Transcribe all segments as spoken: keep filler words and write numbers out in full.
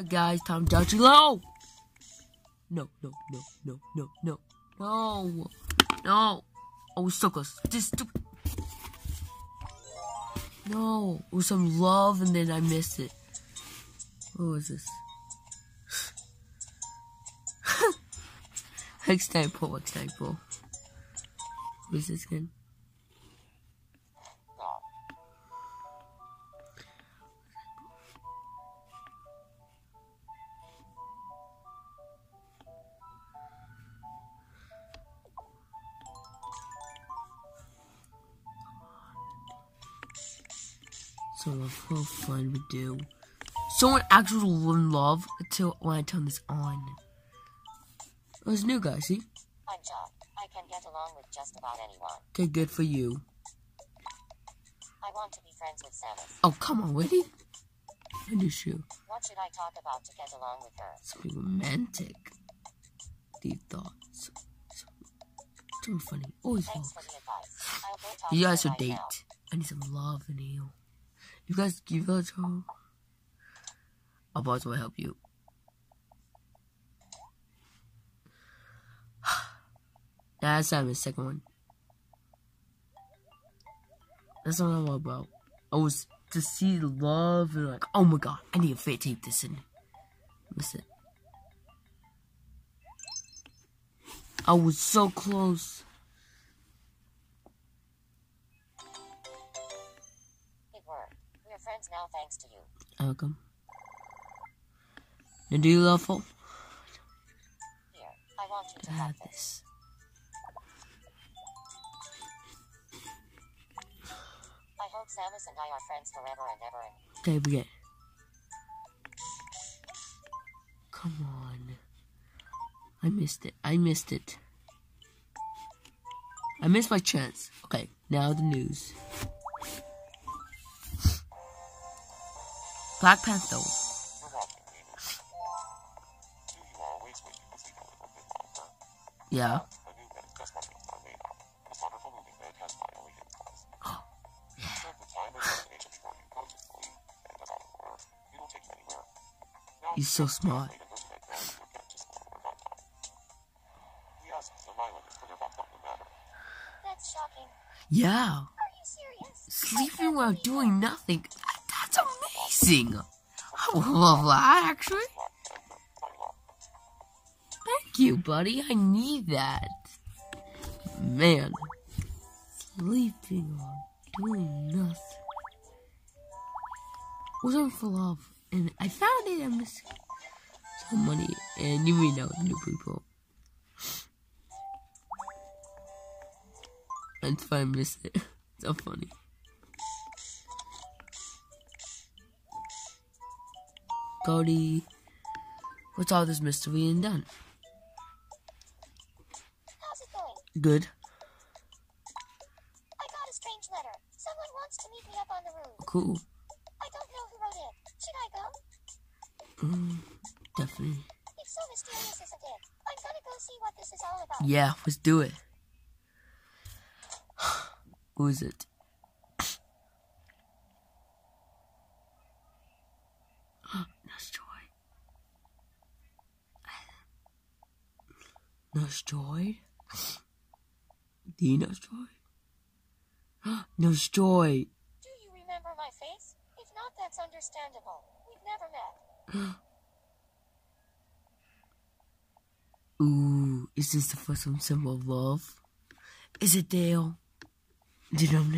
Alright guys, time to dodge low. No, no, no, no, no, no, no, no. Oh, we're so close. This stupid. No, it was some love and then I missed it. What was this? Example, example. What is this again? So how fun we do. Someone actually will love until when I turn this on. Oh, it's new guy, see? I'm John. I can get along with just about anyone. Okay, good for you. I want to be friends with Samus. Oh, come on, Whitney. I do shoot. What should I talk about to get along with her? Something romantic. Deep thoughts. Something funny. Always Thanks love. for the advice. I'll go talk You to guys her should right date. now. I need some love and heal. You guys, you guys go. Our boss will help you. That's Simon's second one. That's what I'm about. I was to see the love and like, oh my god, I need to fit tape this in. Listen. I was so close. It worked. We're friends now thanks to you. Welcome. Now do you love her? Here, I want you to I have have this. this. I hope Samus and I are friends forever and ever. Okay, we get. Come on. I missed it. I missed it. I missed my chance. Okay, now the news. Black Panther. Yeah. He's so smart. That's shocking. Yeah. Are you serious? Sleeping while doing nothing. That's amazing. I love that, actually. Thank you, buddy. I need that. Man. Sleeping while doing nothing. Was on for love. And I found it. I'm missing some money. And you may know the new people. That's why I miss it. So funny. Cody. What's all this mystery and done? How's it going? Good. I got a strange letter. Someone wants to meet me up on the roof. Cool. I don't know who wrote it. Should I go? Mm, definitely. It's so mysterious, isn't it? I'm gonna go see what this is all about. Yeah, let's do it. Who is it? Nurse Joy. Nurse Joy? The Nurse Joy? Nurse Joy. Do you remember my face? If not, that's understandable. We've never met. Ooh, is this the first one symbol of love? Is it Dale? Did I know?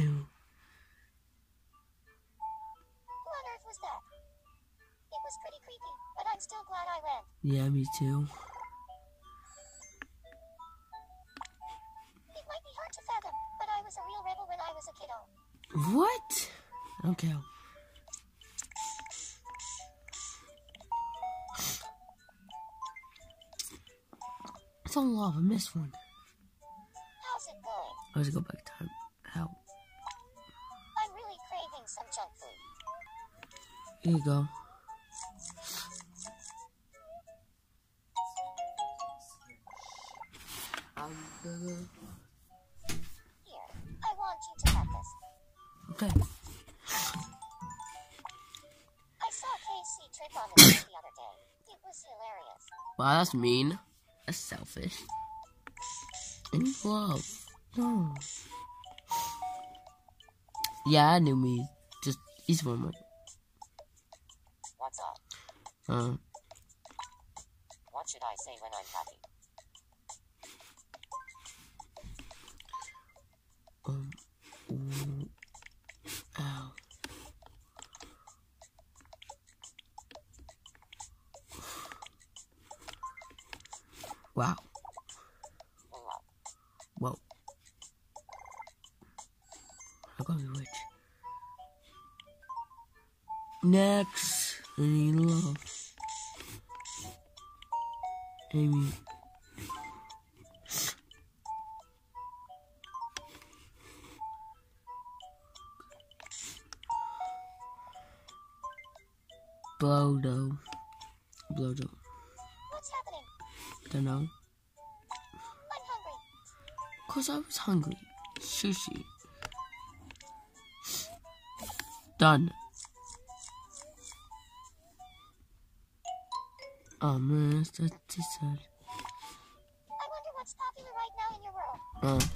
Who on earth was that? It was pretty creepy, but I'm still glad I went. Yeah, me too. It might be hard to fathom, but I was a real rebel when I was a kiddo. What? Okay. It's on love. I missed one. How's it going? I was go back time. Help. I'm really craving some junk food. Here you go. Here, I want you to have this. Okay. I saw K C trip on the road the other day. Wow, that's mean. That's selfish. And love. No. Yeah, I knew me. Just each one more. What's up? Uh, What should I say when I'm happy? um. Ooh, ow. Wow. Wow. Whoa. I'm gonna be rich. Next, I need love. Amy. Blodo. Blodo. What's happening? Don't know. I'm hungry. Cause I was hungry. Sushi. Done. Oh man, that's that's too sad. I wonder what's popular right now in your world.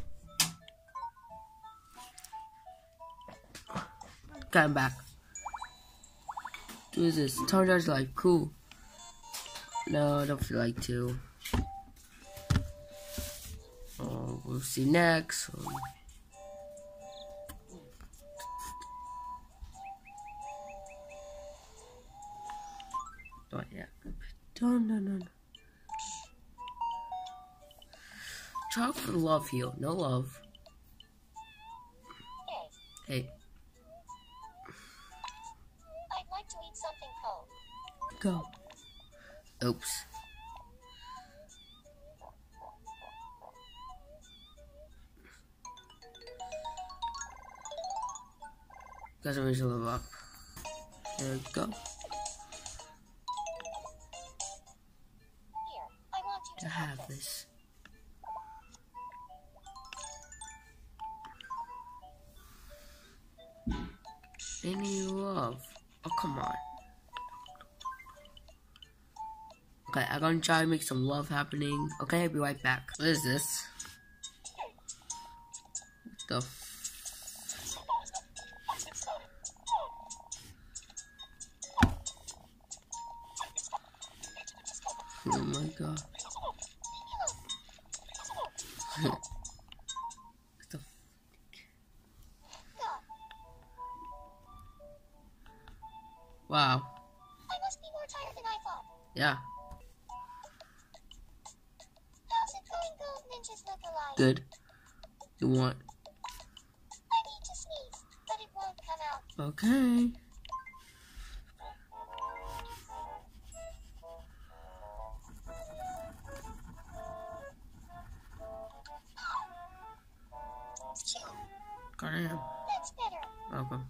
Oh. Got him back. What is this? Charger's like cool. No, I don't feel like to. Oh, we'll see next. Um, oh yeah. No, no, no, no. Try for love heal. No love. Hey, Hey, I'd like to eat something cold. go. Oops. Guys, I'm gonna live up. There we go. Here, I want you To to have have this. this. Any love? Oh, come on. Okay, I'm gonna try to make some love happening. Okay, I'll be right back. What is this? What the f- Oh my god. What the f- Wow. I must be more tired than I thought. Yeah, How's it going, Gold Ninjas look alike? good. You want? I need to sneeze, but it won't come out. Okay. Got him. That's better. Welcome.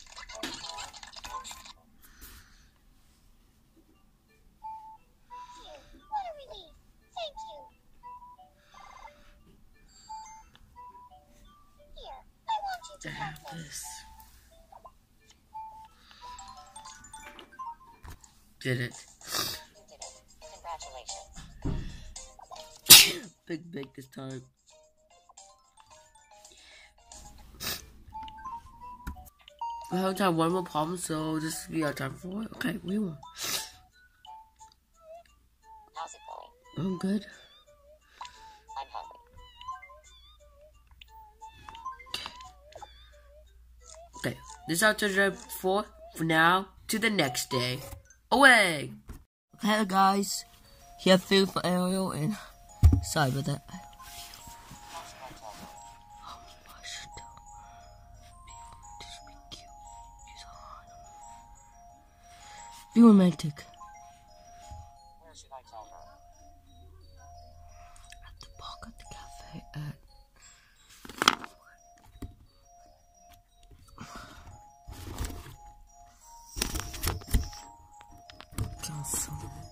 Phew, what a relief. Thank you. Here, I want you To to have have this. this. Did it. You did it. Congratulations. Big, big this time. We haven't had one more problem, so this will be our time for it. Okay, we won. How's it going? I'm good. I'm hungry. Okay, this is our tutorial for for now to the next day. Away. Okay, guys, here food for Ariel and sorry about that. Be romantic. Where should I tell her? At the park, at the cafe, at Johnson.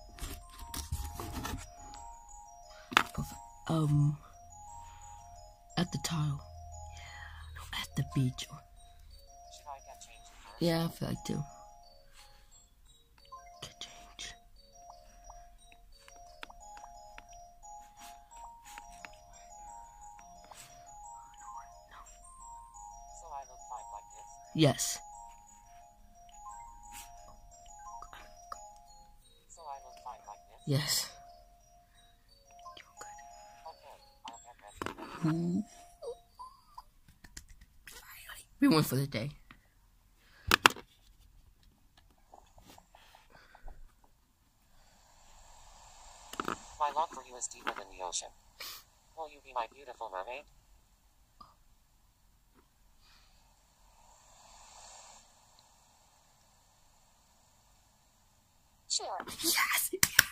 Um, at the tile. Yeah, no, at the beach. Or Should I get changed first? yeah, I feel like to get change. Yes. So I look fine like this? Yes. Okay, I'll get ready. Ooh. We went for the day. My love for you is deeper than the ocean. Will you be my beautiful mermaid? Sure. Yes.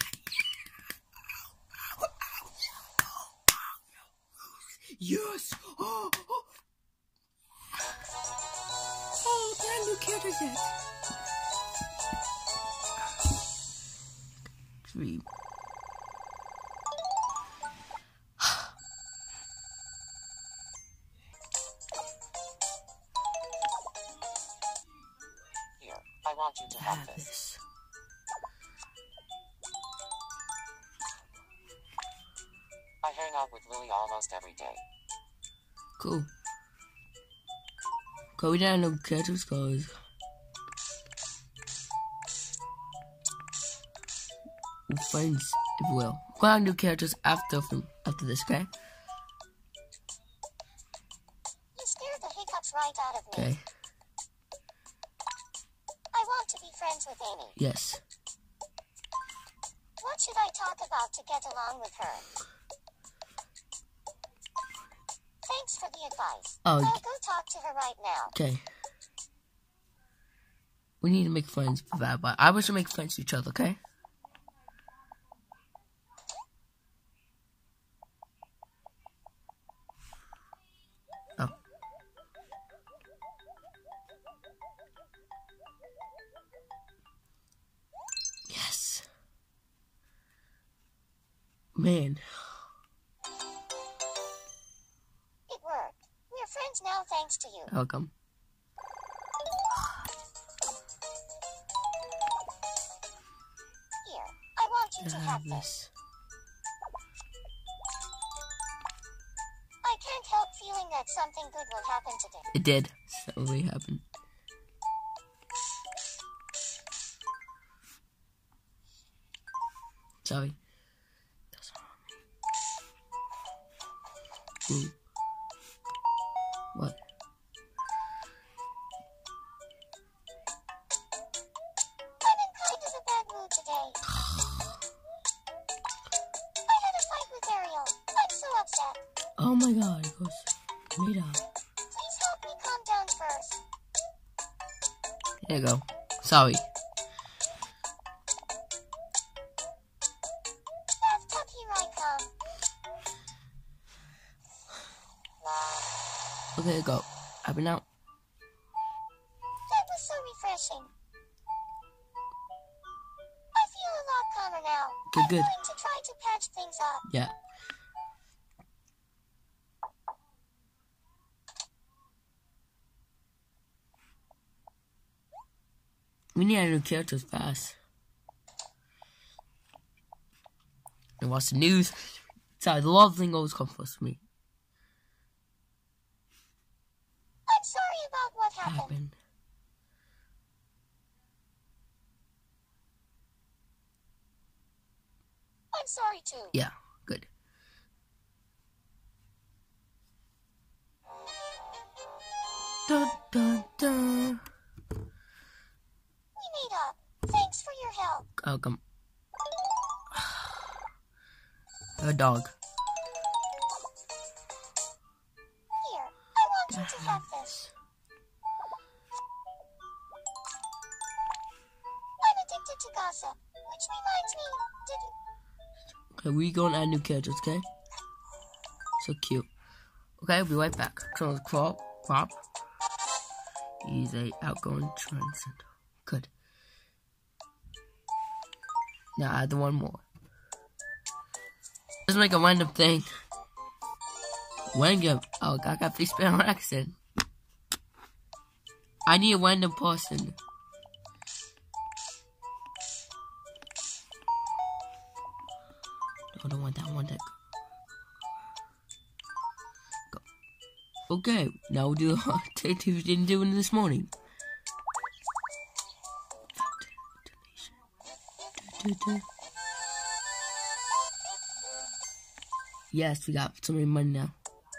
Yes. Oh, oh. Oh, brand new characters yet. Three. Here, I want you to have Have this. this. I hang out with Louie almost every day. Cool. Go we down no characters cause we're friends, if you will. Go on new characters after from after this, okay? You scared the hiccups right out of me. Okay. I want to be friends with Amy. Yes. What should I talk about to get along with her? Thanks for the advice. Oh, I'll go talk to her right now. okay. We need to make friends for that, but I wish to make friends with each other, okay? Oh. Yes. Man. It worked. We're friends now thanks to you. Welcome. Here, I want you to Have have this. this. I can't help feeling that something good will happen today. It did. So really happened. Sorry. That's on me. Ooh. What? I'm in kind of a bad mood today. I had a fight with Ariel. I'm so upset. Oh my god, it goes made up. Please help me calm down first. There you go. Sorry. Bathtub, here I come. Okay, go. I've been out. That was so refreshing. I feel a lot calmer now. Good, I'm good. going to try to patch things up. Yeah. We need new characters fast. And watch the news. Sorry, the law thing always comes first for me. I'm sorry about what happened. Happened. I'm sorry too. Yeah, good. Dun dun dun. We made up. Thanks for your help. Welcome. A dog. Here, I want you to have this. I'm addicted to gossip, which reminds me, did you... Okay, we gonna add new characters, okay? So cute. Okay, we'll be right back. Turn the crop. Crop. He's a outgoing transcend. Good. Now add the one more. Let's make a random thing. Random. Oh, I got face spell accent. I need a random person. I don't want that one. That go. Okay, now we'll do the activity we didn't do this morning. Yes, we got so many money now.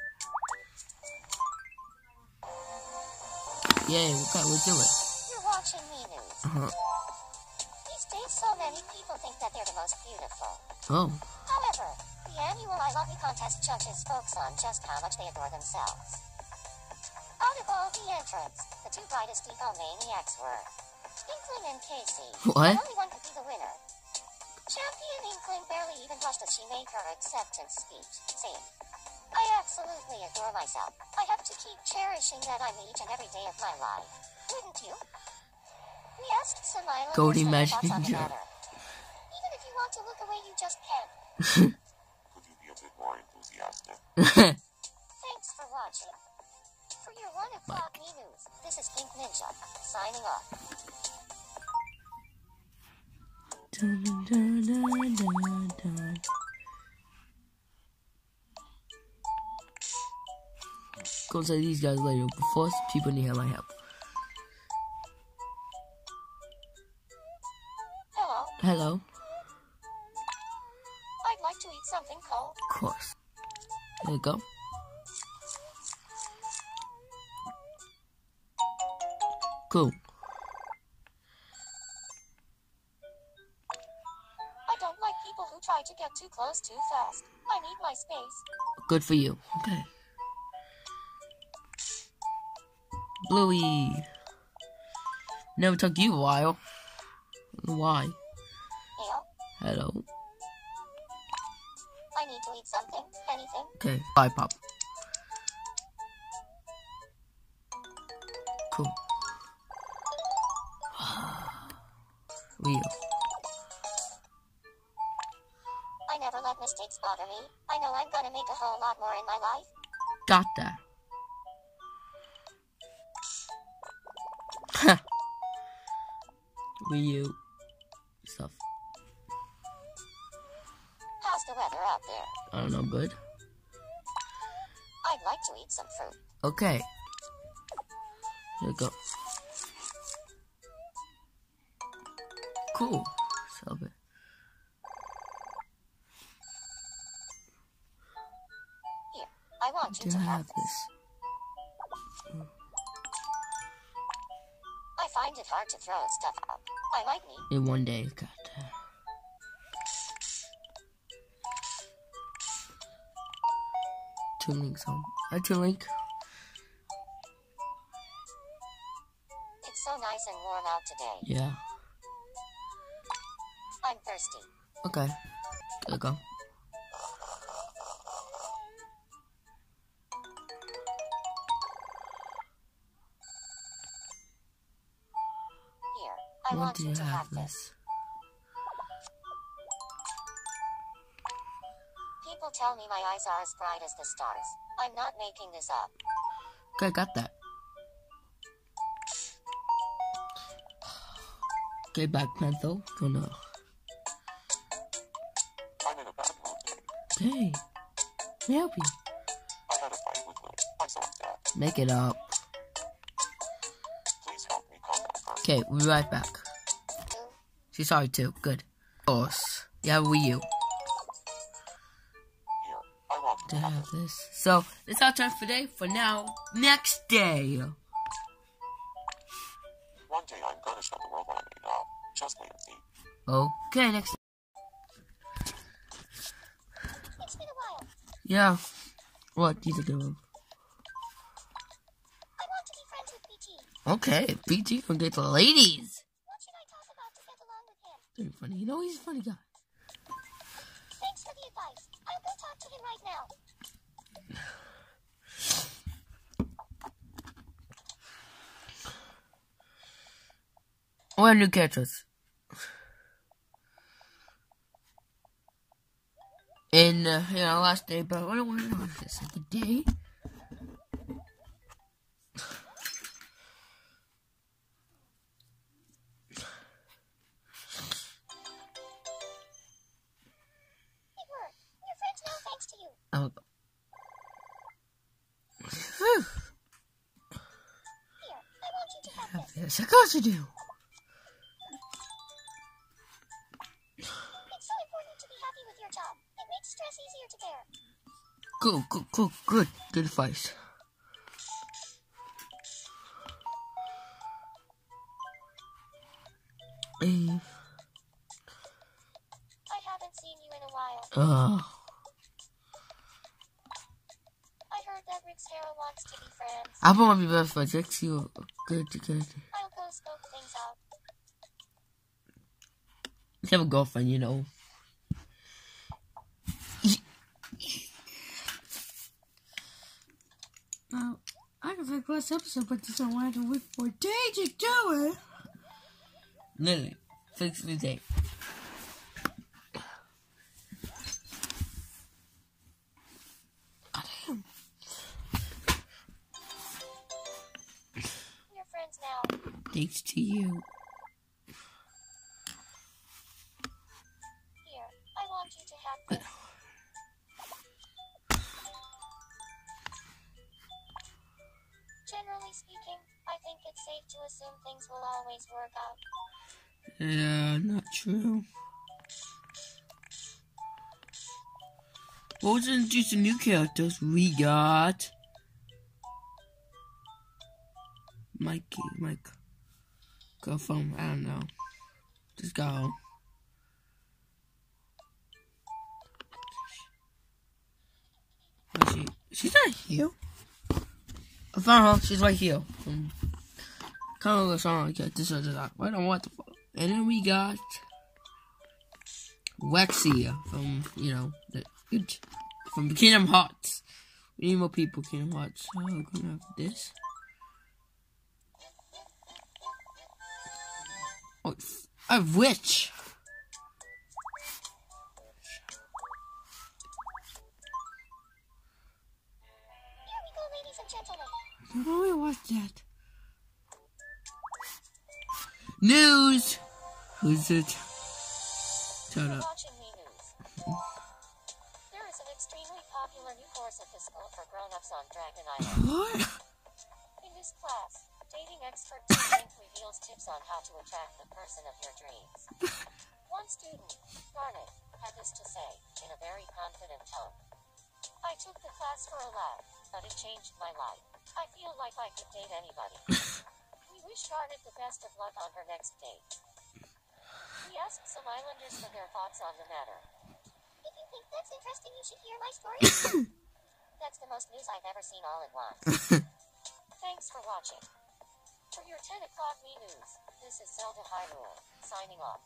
Yay, okay, we'll do it. You're watching me news. Uh-huh. These days, so many people think that they're the most beautiful. Oh, However, the annual I Love Me contest judges focus on just how much they adore themselves. Out of all the entrants, the two brightest egomaniacs were Inkling and Casey. What? Only one could be the winner. Champion Inkling barely even blushed as she made her acceptance speech, saying, I absolutely adore myself. I have to keep cherishing that I'm each and every day of my life. Wouldn't you? We asked Samila Cody her thoughts on the Messenger. matter. Even if you want to look away, you just can't. Could you be a bit more enthusiastic? Thanks for watching. For your one o'clock me news, this is Pink Ninja, signing off. Dun, dun, dun, dun, dun. Go say these guys later, but first, people need my help. Hello, Hello? I'd like to eat something cold. Of course. There you go. Cool. I don't like people who try to get too close too fast. I need my space. Good for you. Okay. Bluey. Never took you a while. Why? Neil, Hello. I need to eat something. Anything? Okay. Bye, Pop. Cool. Wheel. I never let mistakes bother me. I know I'm gonna make a whole lot more in my life. Got that. Ha. Wii U stuff. How's the weather out there? I don't know. Good. I'd like to eat some fruit. Okay. Here we go. Cool. Stop it. Here, I want you Do to I have have this. this? I find it hard to throw stuff out. I might need. In one day, got that. Two links on. Hi, two link. It's so nice and warm out today. Yeah. I'm thirsty. Okay. There we go. Here, I What want do you you to have have this. this? People tell me my eyes are as bright as the stars. I'm not making this up. Okay, got that. Okay, Black Panther. Gonna. I'm in a bad mood today. Hey. Let me help you. I had a fight with Will. I'm so upset. Make it up. Please help me calm down first. Okay, we'll be right back. She's sorry too. Good. Of course. You have a Wii U. Here, I want you To to have have this. So, that's our time for today. For now, next day. One day I'm gonna show the world what I made of. Just wait and see. Okay, next. It's been a while. Yeah. What? These are good ones. I want to be friends with B T. Okay, B T will get the ladies. What should I talk about to get along with him? Very funny. You know he's a funny guy. Thanks for the advice. I'll go talk to him right now. What are new characters? In uh, you know, last day, but I don't want to know if it's like a day. It worked. Your friends now thanks to you. Oh. Whew. Yes, of course you do. It's so important to be happy with your job. It makes stress easier to bear. Good, good, good, good. Good advice. Hey. I haven't seen you in a while. Uh, I heard that Rick Sarah wants to be friends. I want to be best friends. Let's see what good, good. I'll go scope things out. Let's have a girlfriend, you know. Now, I can fix last episode, but this don't want to wait for a day to do it. Literally, fix the day. We're friends now. Thanks to you. Here, I want you to have this. Generally speaking, I think it's safe to assume things will always work out. Yeah, not true. Well, let's introduce the new characters. We got Mikey, Mike. Go phone. I don't know. Just go. Where's she? She's not here. I found her. She's right here. Um, kind of looks song like this or that. I don't know what the fuck. And then we got Wexia from, you know, the good from Kingdom Hearts. We need more people, Kingdom Hearts. Oh, we're gonna have this. Oh, a witch. Here we go, ladies and gentlemen. Oh, we watched that. News. Who's it? Shut You're up. watching Me News. There is an extremely popular new course at the school for grown-ups on Dragon Island. What? In this class, dating expert Tim Link reveals tips on how to attract the person of your dreams. One student, Garnet, had this to say, in a very confident tone. I took the class for a laugh, but it changed my life. I feel like I could date anybody. We wish Garnet the best of luck on her next date. We asked some islanders for their thoughts on the matter. If you think that's interesting, you should hear my story. That's the most news I've ever seen all at once. Thanks for watching. For your ten o'clock Me News, this is Zelda Hyrule, signing off.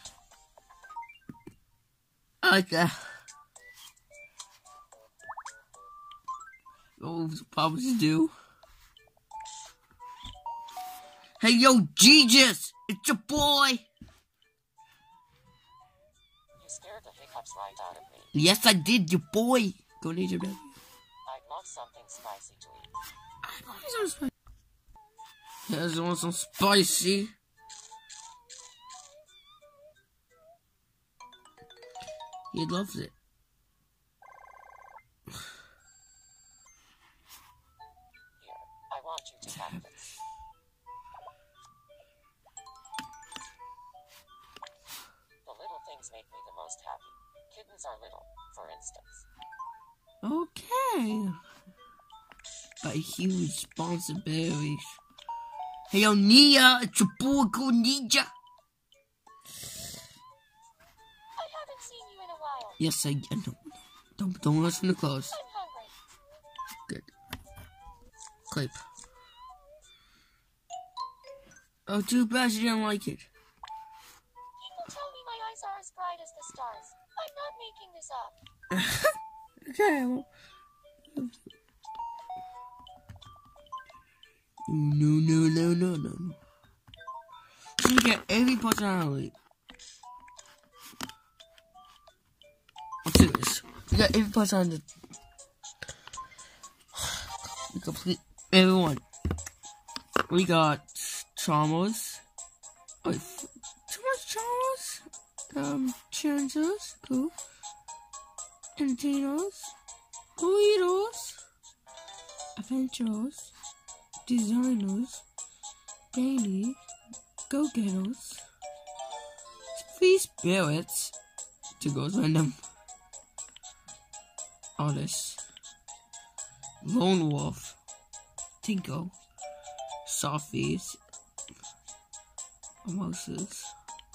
I like that. Oh, Papa's do. Hey, yo, Jesus! It's your boy! You scared the hiccups right out of me. Yes, I did, your boy! Go Nature Baby. I'd love something spicy to eat. You guys want some spicy? He loves it. Here, I want you to have this. The little things make me the most happy. Kittens are little, for instance. Okay. But huge responsibilities. Hey, yo, Nia, it's your boy, Go Ninja. I haven't seen you in a while. Yes, I, I know. Don't, don't listen to close. I'm hungry. Good. Clip. Oh, too bad you didn't like it. People tell me my eyes are as bright as the stars. I'm not making this up. Okay, well. No, no, no, no, no, no. You get every personality. Let's do this. You got every personality. We complete everyone. We got Chalmers. Wait, too much Chalmers? Um, Chancers. Cool. Entertainers. Leaders. Adventurers. Designers, daily go-getters, free spirits to go random artists, Lone Wolf, Tinko, Softies, Moses,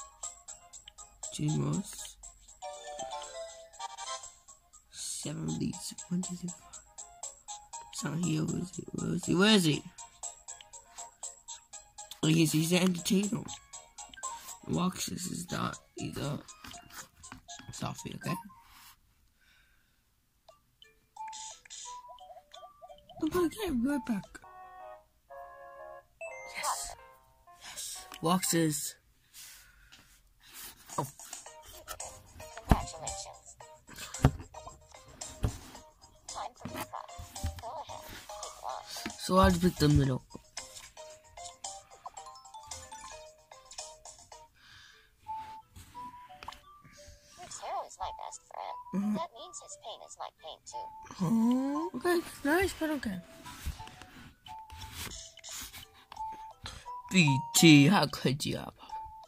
Jimos, seven leads, one, two, three, four. It's not here, where is he? Where is he? Where is he? Oh, he's, he's the entertainer. Roxas is that, he's a Softie, okay? I'm gonna get right back. Yes. Yes. Roxas. Oh. Congratulations. Time for pickup. Go ahead, pick one. So I'll just pick the middle. His hero is my best friend. Mm-hmm. That means his pain is my pain too. Oh, okay. Nice, but okay. B T, how could you have?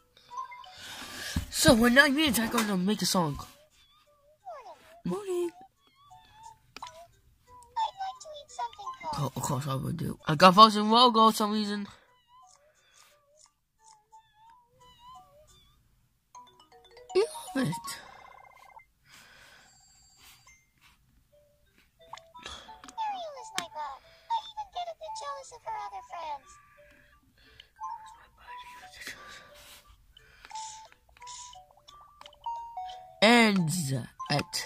So, in nine minutes, I'm gonna make a song. Morning. Morning. I'd like to eat something cold. Oh, of course I would do. I got Frozen logo for some reason. You love it. Ariel is my bug. I even get a bit jealous of her other friends. Ends at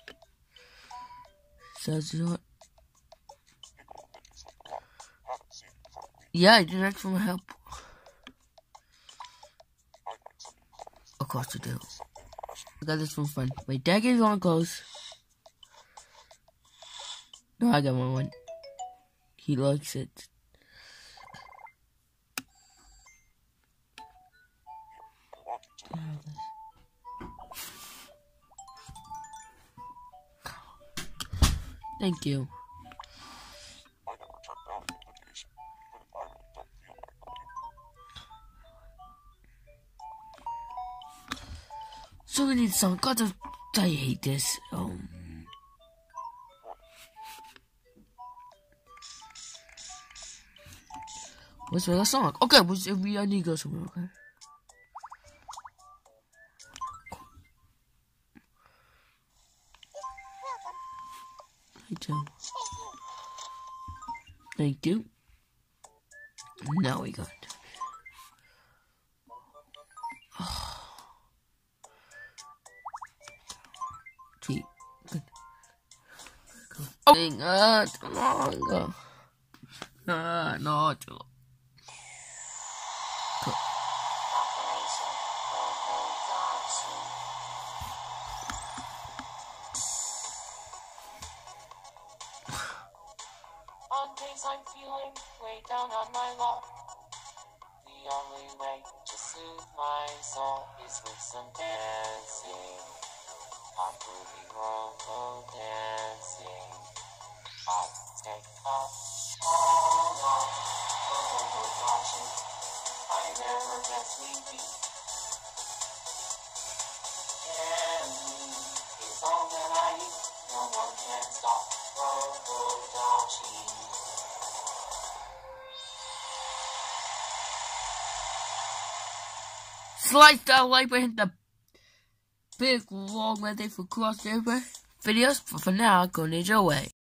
says what? Yeah, I did that for my help. Of course you do. I got this from friend. Wait, Dad gave you one clothes. No, I got one one. He likes it. Thank you. So we need some. God, I hate this. Um. Let's make a song. Okay, we I need to go somewhere. Okay. Welcome. Thank you. Thank you. Now we got. Gee. Oh, uh, too long. Uh, no, too long. Operation Robo-Dodge. On days I'm feeling way down on my luck, the only way to soothe my soul is with some dancing. I'm groovy robo dancing. I take off all night, robo dodging. I never get sleepy. Candy is all that I eat. No one can stop robo dodging. Slice that like button, hit the big long red thing for cross over videos. But for now, go ninja away.